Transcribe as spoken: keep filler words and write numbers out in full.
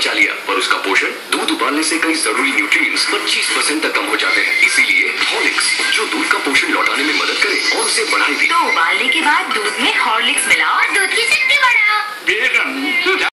बचा लिया, पर उसका पोषण दूध उबालने से कई जरूरी न्यूट्रिएंट्स पच्चीस परसेंट तक कम हो जाते हैं। इसीलिए हॉर्लिक्स, जो दूध का पोषण लौटाने में मदद करे और उसे बढ़ाए भी। तो उबालने के बाद दूध में हॉर्लिक्स मिलाओ